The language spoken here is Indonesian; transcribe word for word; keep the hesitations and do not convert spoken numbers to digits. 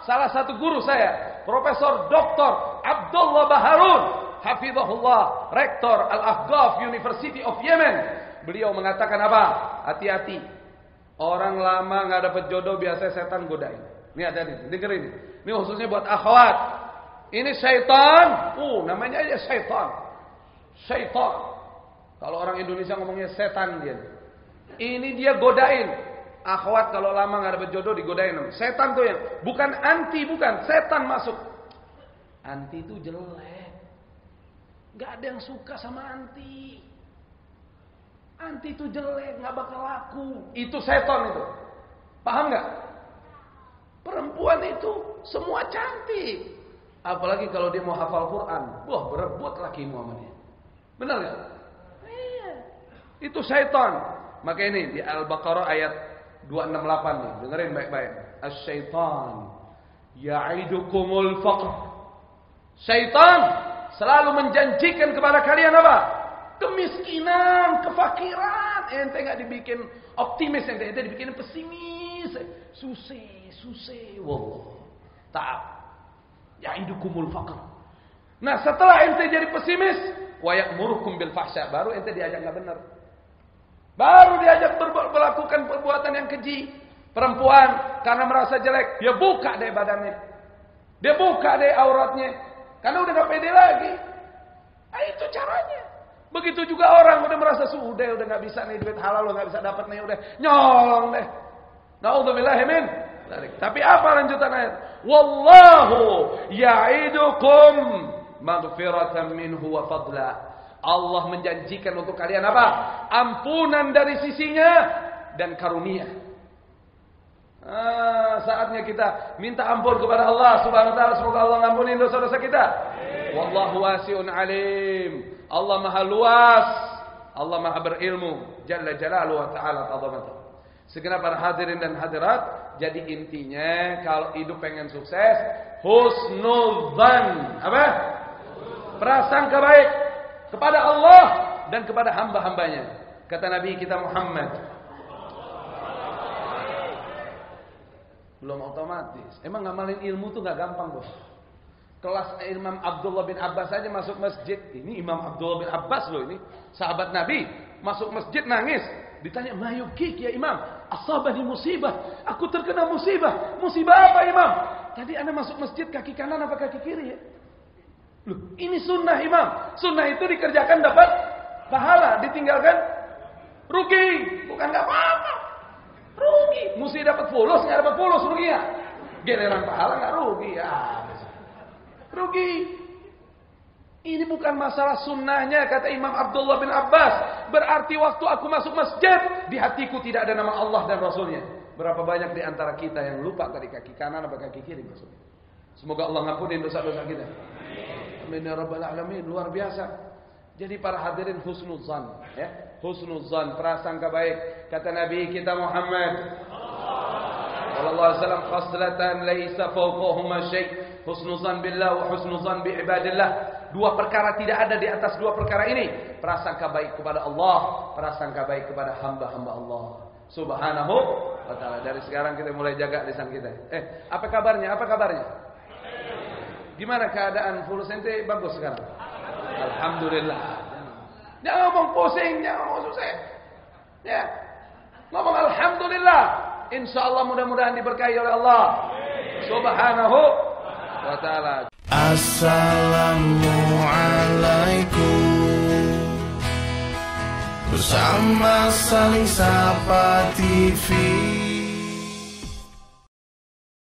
Salah satu guru saya, Profesor Doktor Abdullah Baharun, hafizahullah, Rektor Al-Ahqaf University of Yemen. Beliau mengatakan apa? Hati-hati. Orang lama nggak dapat jodoh biasanya setan godain. Ini ada nih, dengerin. Ini khususnya buat akhwat. Ini syaitan. Uh, namanya aja syaitan. Syaitan. Kalau orang Indonesia ngomongnya setan dia. Ini dia godain. Akhwat kalau lama nggak dapat jodoh digodain. Setan tuh yang bukan anti, bukan setan masuk. Anti itu jelek. Nggak ada yang suka sama anti. Anti itu jelek, nggak bakal laku. Itu setan itu. Paham nggak? Perempuan itu semua cantik. Apalagi kalau dia mau hafal Quran. Wah, berebut laki Muhammadnya. Benar nggak? Iya. Itu setan. Maka ini di Al-Baqarah ayat dua enam delapan nih. Dengerin baik-baik. Asy-syaitan ya'idukumul faqr. Syaitan selalu menjanjikan kepada kalian apa? Kemiskinan, kefakiran. Ente enggak dibikin optimis, ente ente dibikin pesimis. Susah, susah. Wallah. Ta'ab. Ya'idukumul faqr. Nah, setelah ente jadi pesimis, wa ya'murukum bil fahsya, baru ente diajak enggak benar. Baru diajak melakukan perbuatan yang keji. Perempuan karena merasa jelek, dia buka deh badannya. Dia buka deh auratnya. Karena udah gak pede lagi. Nah, itu caranya. Begitu juga orang udah merasa sudah, udah gak bisa nih duit halal, udah gak bisa dapat nih, udah nyolong deh. Na'udzubillahi min dzalik. Tapi apa lanjutan ayat? Wallahu ya'idukum maghfiratan minhu wa fadla. Allah menjanjikan untuk kalian apa? Ampunan dari sisinya dan karunia. Ah, saatnya kita minta ampun kepada Allah Subhanahu wa taala. Semoga Allah ngampuni dosa-dosa kita. Wallahu wasi'un alim. Allah Maha luas. Allah Maha berilmu. Jalla jalaluhu wa ta'ala ta'zamatuh. Segenap para hadirin dan hadirat, jadi intinya kalau hidup pengen sukses, husnudzan. Apa? Prasangka baik kepada Allah dan kepada hamba-hambanya. Kata Nabi kita Muhammad, belum otomatis. Emang ngamalin ilmu tuh gak gampang, bos. Kelas Imam Abdullah bin Abbas aja masuk masjid. Ini Imam Abdullah bin Abbas loh ini, sahabat Nabi. Masuk masjid nangis. Ditanya, "Mayukik ya Imam? Asabani musibah. Aku terkena musibah." "Musibah apa, Imam?" "Tadi Anda masuk masjid kaki kanan apa kaki kiri ya?" Loh, ini sunnah Imam. Sunnah itu dikerjakan dapat pahala, ditinggalkan rugi. Bukan nggak apa-apa, rugi. Mesti dapat fulus, nggak dapat fulus rugi ya. Giliran pahala nggak rugi ya. Rugi. Ini bukan masalah sunnahnya, kata Imam Abdullah bin Abbas. Berarti waktu aku masuk masjid, di hatiku tidak ada nama Allah dan Rasulnya. Berapa banyak di antara kita yang lupa tadi kaki kanan apa kaki kiri maksudnya. Semoga Allah ngampuni dosa-dosa kita. Amin ya rabbal alamin. Luar biasa. Jadi para hadirin husnuzan, ya. Husnuzan, prasangka baik. Kata Nabi kita Muhammad sallallahu alaihi wasallam, khaslatan laisa fawqahuma syai', husnuzan billah wa husnuzan bi ibadillah. Dua perkara tidak ada di atas dua perkara ini. Prasangka baik kepada Allah, prasangka baik kepada hamba-hamba Allah Subhanahu wa ta'ala. Dari sekarang kita mulai jaga lisan kita. Eh, apa kabarnya? Apa kabarnya? Gimana keadaan fulus ente? Bagus sekarang? Alhamdulillah. Jangan ngomong pusing, jangan ngomong susah. Ya. Ngomong alhamdulillah. Insyaallah mudah-mudahan diberkahi oleh Allah Subhanahu wa ta'ala. Assalamualaikum. Bersama Saling Sapa T V.